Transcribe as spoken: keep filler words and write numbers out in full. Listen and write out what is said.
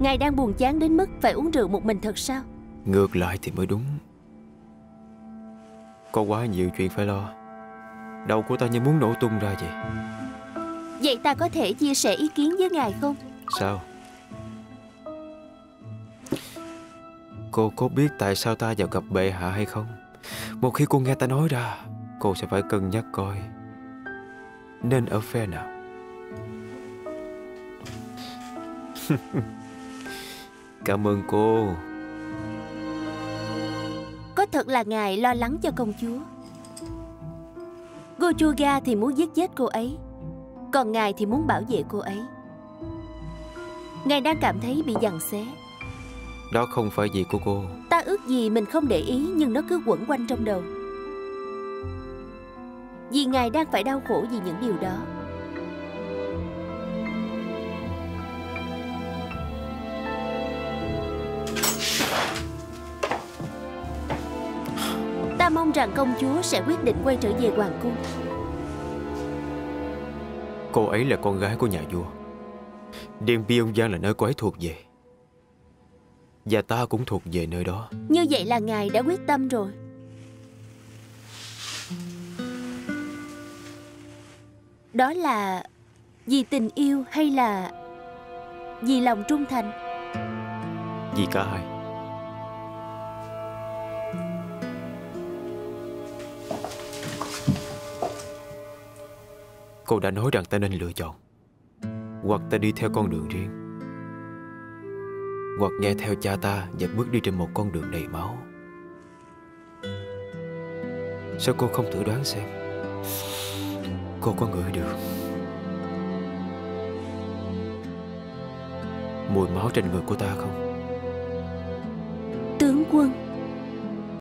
Ngài đang buồn chán đến mức phải uống rượu một mình thật sao? Ngược lại thì mới đúng. Có quá nhiều chuyện phải lo. Đầu của ta như muốn nổ tung ra vậy. Vậy ta có thể chia sẻ ý kiến với ngài không? Sao? Cô có biết tại sao ta vào gặp bệ hạ hay không? Một khi cô nghe ta nói ra, cô sẽ phải cân nhắc coi nên ở phe nào. Cảm ơn cô. Có thật là ngài lo lắng cho công chúa. Gochuga thì muốn giết chết cô ấy, còn ngài thì muốn bảo vệ cô ấy. Ngài đang cảm thấy bị giằng xé. Đó không phải việc của cô. Ta ước gì mình không để ý, nhưng nó cứ quẩn quanh trong đầu. Vì ngài đang phải đau khổ vì những điều đó. Ta mong rằng công chúa sẽ quyết định quay trở về hoàng cung. Cô ấy là con gái của nhà vua. Điện Pyongyang là nơi cô ấy thuộc về, và ta cũng thuộc về nơi đó. Như vậy là ngài đã quyết tâm rồi. Đó là vì tình yêu hay là vì lòng trung thành? Vì cả hai. Cô đã nói rằng ta nên lựa chọn. Hoặc ta đi theo con đường riêng, hoặc nghe theo cha ta và bước đi trên một con đường đầy máu. Sao cô không thử đoán xem cô có ngửi được mùi máu trên người của ta không? Tướng quân,